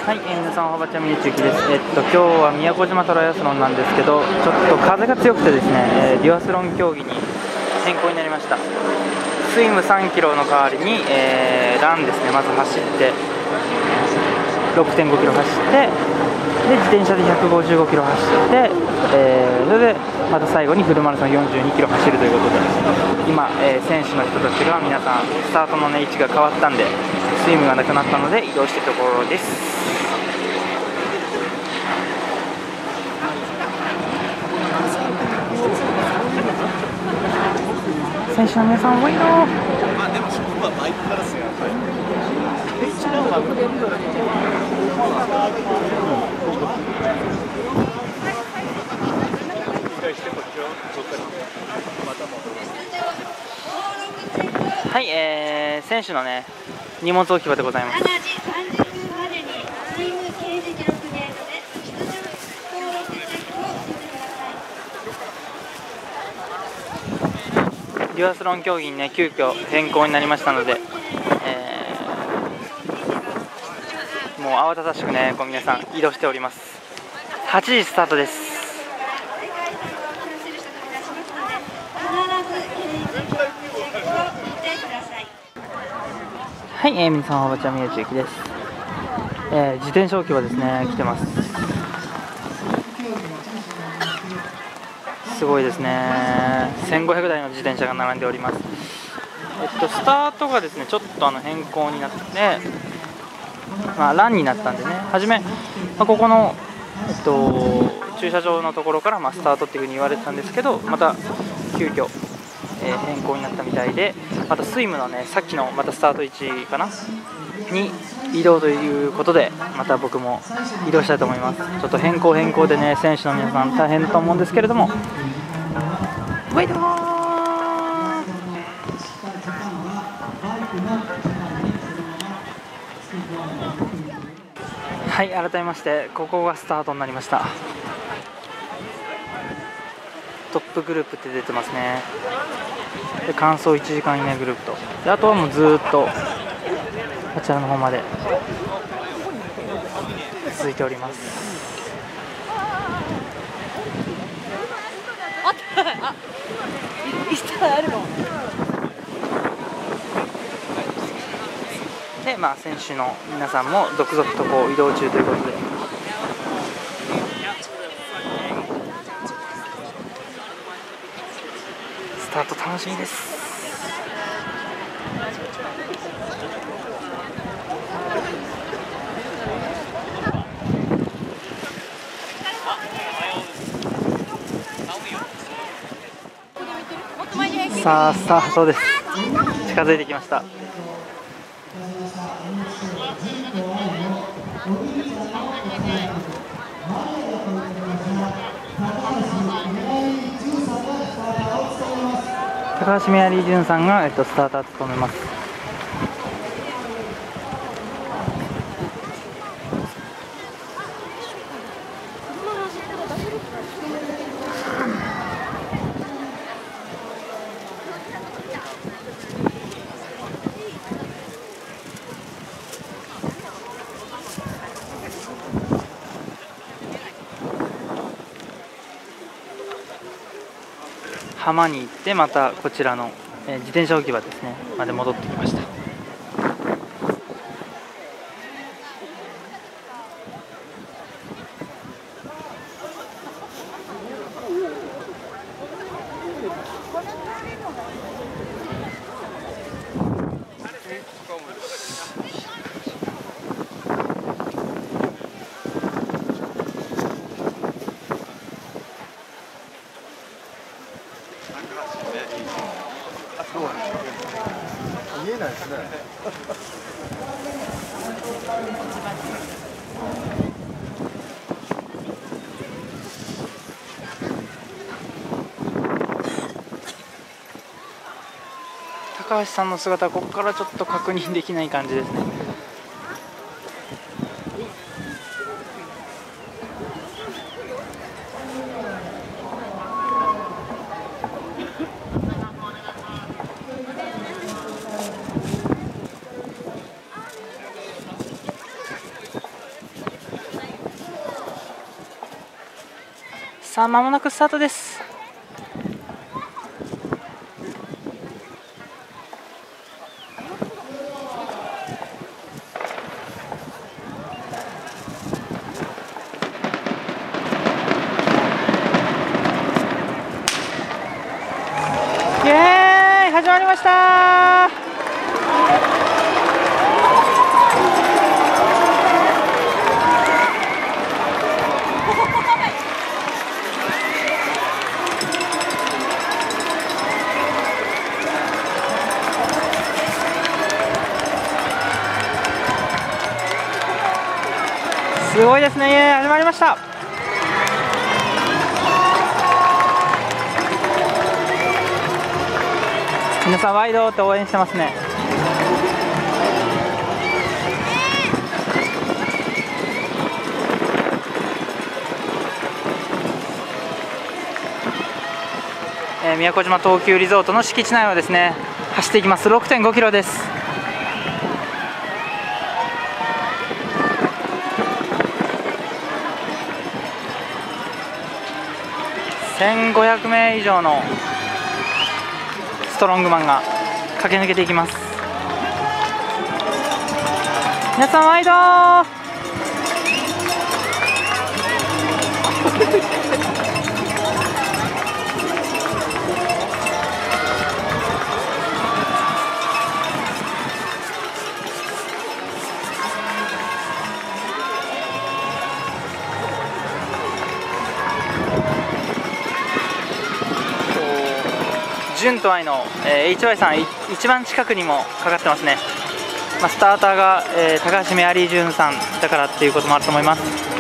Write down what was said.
はい、皆さんおはばちゃみにちゆきです。今日は宮古島トライアスロンなんですけど、ちょっと風が強くてですね、デュアスロン競技に変更になりました。スイム3キロの代わりに、ランですね、まず走って、6.5 キロ走って、で自転車で155キロ走って、それでまた最後にフルマラソン42キロ走るということで、今、選手の人たちが皆さんスタートの、位置が変わったんで、スイムがなくなったので移動しているところです。選手の皆さん多いの。でもそこはバイクからすよ。はい、選手のね荷物置き場でございます。デュアスロン競技にね急遽変更になりましたので、もう慌ただしくねこう皆さん移動しております。8時スタートです。はい、皆さんおはばちゃ宮地ゆきです。自転車置き場ですね、来てます。すごいですね。1500台の自転車が並んでおります。スタートがですねちょっと変更になって、ランになったんでね、初め、ここの、駐車場のところから、スタートっていう風に言われてたんですけど、また急遽、変更になったみたいで、またスイムのねさっきのまたスタート位置かなに移動ということで、また僕も移動したいと思います。ちょっと変更でね選手の皆さん大変と思うんですけれども、ウェイトはい、改めましてここがスタートになりました。トップグループって出てますね。で完走1時間以内グループと、であとはもうずーっとこちらの方まで続いております。で選手の皆さんも続々とこう移動中ということで、スタート楽しみです。さあスタートです。近づいてきました。高橋メアリー潤さんが、スターターを務めます。浜に行ってまたこちらの、自転車置き場ですねまで戻ってきました。見えないですね。高橋さんの姿はここからちょっと確認できない感じですね。 さあ間もなくスタートです。イエーイ、始まりました。すごいですね。イエーイ、始まりました。皆さんワイドって応援してますね。宮古島東急リゾートの敷地内をですね走っていきます。 6.5 キロです。1500名以上のストロングマンが駆け抜けていきます。皆さんワイド順と愛の、HY さん一番近くにもかかってますね。スターターが、高橋メアリー順さんだからっていうこともあると思います。